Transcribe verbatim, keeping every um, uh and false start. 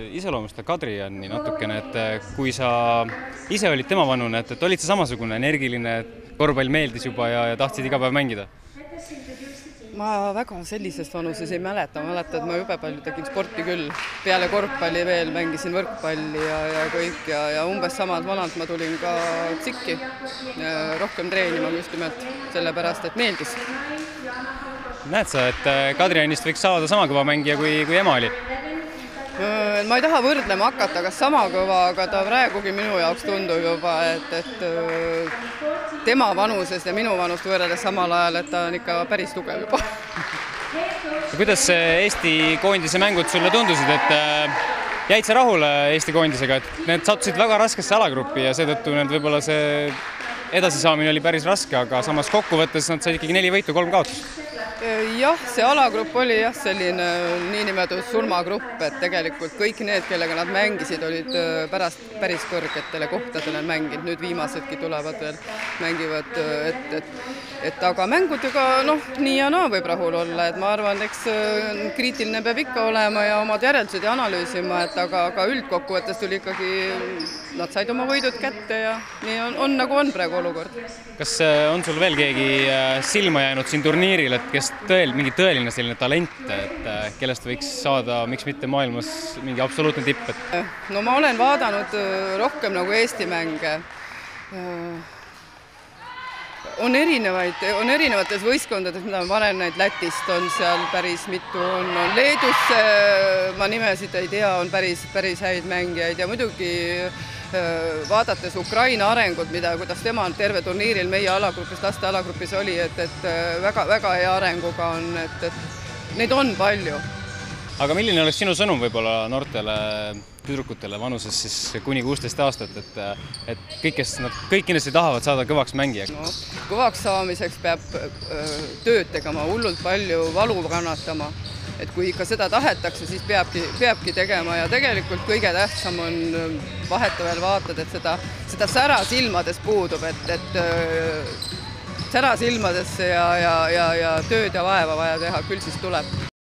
Iseloomusta Kadriani natukene, et kui sa ise olid tema vanune, et, et olid sa samasugune energiline, korvpall meeldis juba ja, ja tahtsid iga päev mängida? Ma väga sellisest vanuses ei mäleta, mäleta, et ma jube palju tegin sporti küll. Peale korvpalli veel mängisin võrkpalli ja, ja kõik ja, ja umbes samad vanalt ma tulin ka tsikki rohkem treenima just nimelt sellepärast, et meeldis. Näed sa, et Kadrianist võiks saada sama kõva mängija kui, kui ema oli? Ma ei taha võrdlema hakata, kas sama kõva, aga ta praegugi minu jaoks tundub juba, et, et tema vanuses ja minu vanust võrreldes samal ajal, et ta on ikka päris tugev juba. Kuidas Eesti koondise mängud sulle tundusid, et jäid sa rahule Eesti koondisega, et need sattusid väga raskesse alagruppi ja seetõttu need võib-olla see edasisaamine oli päris raske, aga samas kokkuvõttes nad said ikkagi neli võitu, kolm kaotust? Jah, see alagrupp oli jah, selline niinimetatud sulmagrupp, et tegelikult kõik need, kellega nad mängisid, olid pärast päris kõrgetele kohtadele mänginud. Nüüd viimasedki tulevad veel, mängivad, et, et, et aga mängudega noh, nii ja naa võib rahul olla, et ma arvan, eks kriitiline peab ikka olema ja omad järeldused ja analüüsima, et aga, aga üldkokkuvõttes tuli ikkagi, nad said oma võidud kätte ja nii on, on nagu on praegu olukord. Kas on sul veel keegi silma jäänud siin turniiril, et kes tõel, mingi tõeline selline talent, et kellest võiks saada, miks mitte maailmas mingi absoluutne tipp? Et... No ma olen vaadanud rohkem nagu Eesti mänge. On erinevaid, on erinevates võistkondades, mida ma vanen näid Lätist, on seal päris mitu, on, on Leedus, ma nimesid ei tea, on päris, päris häid mängijaid ja muidugi vaadates Ukraina arengut, mida, kuidas tema on terve turniiril meie alagrupis, laste alagrupis oli, et, et väga, väga hea arenguga on, et, et neid on palju. Aga milline oleks sinu sõnum võib-olla noortele tüdrukutele vanuses siis kuni kuusteist aastat, et, et kõik, kes nad kõik kindlasti tahavad saada kõvaks mängijaks? No, kõvaks saamiseks peab tööd tegema, hullult palju valu kannatama. Et kui ikka seda tahetakse, siis peabki, peabki tegema ja tegelikult kõige tähtsam on vaheta veel vaatad, et seda, seda sära silmades puudub, et, et sära silmadesse ja, ja, ja, ja tööd ja vaeva vaja teha, küll siis tuleb.